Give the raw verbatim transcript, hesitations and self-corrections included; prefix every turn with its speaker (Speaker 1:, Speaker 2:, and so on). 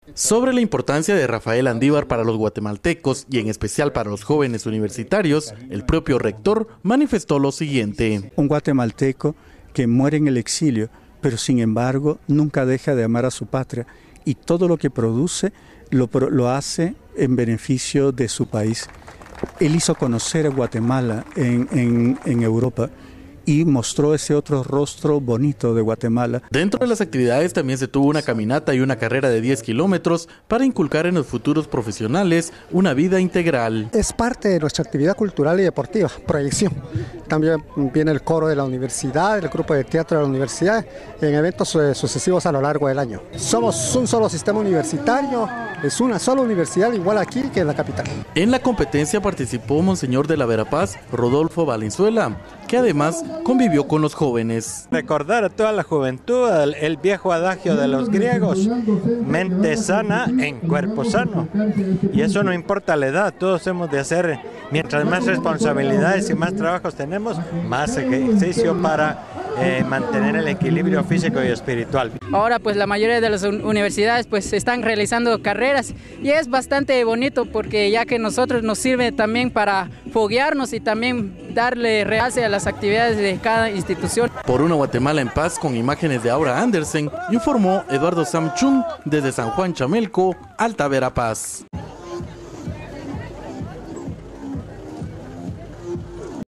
Speaker 1: Sobre la importancia de Rafael Andívar para los guatemaltecos y en especial para los jóvenes universitarios, el propio rector manifestó lo siguiente.
Speaker 2: Un guatemalteco que muere en el exilio, pero sin embargo nunca deja de amar a su patria y todo lo que produce lo, lo hace en beneficio de su país. Él hizo conocer a Guatemala en, en, en Europa y mostró ese otro rostro bonito de Guatemala.
Speaker 1: Dentro de las actividades también se tuvo una caminata y una carrera de diez kilómetros para inculcar en los futuros profesionales una vida integral.
Speaker 3: Es parte de nuestra actividad cultural y deportiva, proyección. También viene el coro de la universidad, el grupo de teatro de la universidad, en eventos sucesivos a lo largo del año. Somos un solo sistema universitario, es una sola universidad igual aquí que en la capital.
Speaker 1: En la competencia participó Monseñor de la Verapaz, Rodolfo Valenzuela, que además convivió con los jóvenes.
Speaker 4: Recordar a toda la juventud el, el viejo adagio de los griegos, mente sana en cuerpo sano. Y eso no importa la edad, todos hemos de hacer, mientras más responsabilidades y más trabajos tenemos, más ejercicio para eh, mantener el equilibrio físico y espiritual.
Speaker 5: Ahora pues la mayoría de las universidades pues están realizando carreras y es bastante bonito porque ya que nosotros nos sirve también para foguearnos y también darle realce a las actividades de cada institución.
Speaker 1: Por una Guatemala en paz, con imágenes de Aura Andersen, informó Eduardo Samchun desde San Juan Chamelco, Alta Verapaz.